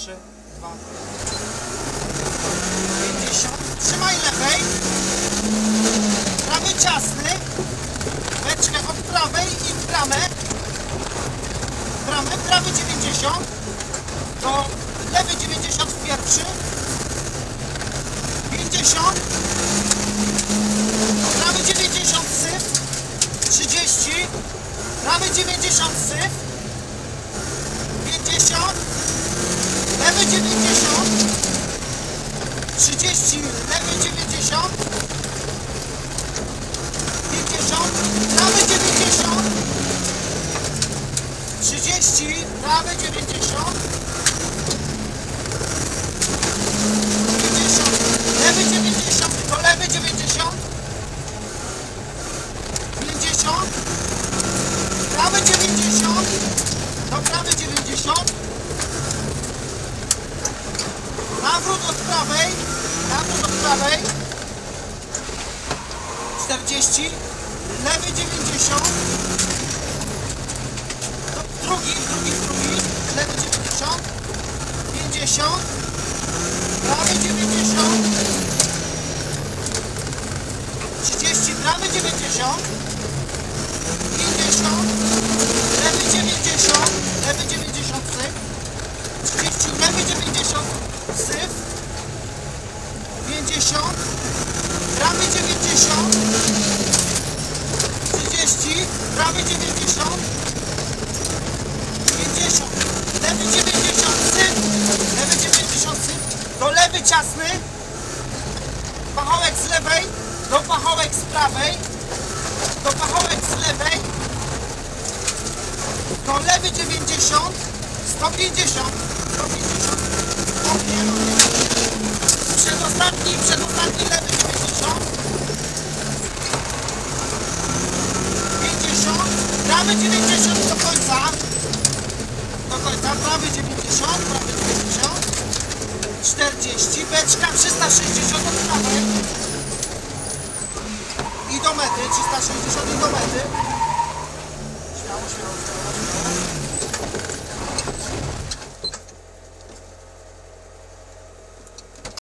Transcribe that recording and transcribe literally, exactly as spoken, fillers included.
trzy, dwa, pięćdziesiąt. Trzymaj lewej. Prawy ciasny. Beczkę od prawej i w bramę. Bramę, prawy dziewięćdziesiąt. Do lewy dziewięćdziesiąt w pierwszy. pięćdziesiąt. Do prawy dziewięćdziesiąt syf. trzydzieści. Prawy dziewięćdziesiąt syf. pięćdziesiąt. Lewy dziewięćdziesiąt. trzydzieści. Lewy dziewięćdziesiąt. pięćdziesiąt. Prawy dziewięćdziesiąt. trzydzieści. Prawy dziewięćdziesiąt. pięćdziesiąt. Lewy dziewięćdziesiąt. Do lewy dziewięćdziesiąt. pięćdziesiąt. Prawy dziewięćdziesiąt. Do prawy dziewięćdziesiąt. Nawrót od prawej. Nawrót od prawej. czterdzieści. Lewy dziewięćdziesiąt. Drugi, drugi, drugi. Lewy dziewięćdziesiąt. pięćdziesiąt. Prawy dziewięćdziesiąt. trzydzieści. Prawy dziewięćdziesiąt. pięćdziesiąt. Lewy dziewięćdziesiąt. Lewy dziewięćdziesiąt syf. trzydzieści. Lewy dziewięćdziesiąt syf. pięćdziesiąt. Prawy dziewięćdziesiąt. trzydzieści. Prawy dziewięćdziesiąt. pięćdziesiąt. Lewy dziewięćdziesiąt syf. Lewy dziewięćdziesiąt syf. Do lewy ciasny. Pachołek z lewej. Do pachołek z prawej. Do pachołek z lewej. Do lewy dziewięćdziesiąt. sto pięćdziesiąt. sto pięćdziesiąt. Oknie, Przedostatni, przedostatni lewy dziewięćdziesiąt. pięćdziesiąt. Prawy dziewięćdziesiąt do końca. Do końca. Prawy dziewięćdziesiąt. Prawy dziewięćdziesiąt. czterdzieści. Beczka trzysta sześćdziesiąt od prawej. I do mety. trzysta sześćdziesiąt i do mety.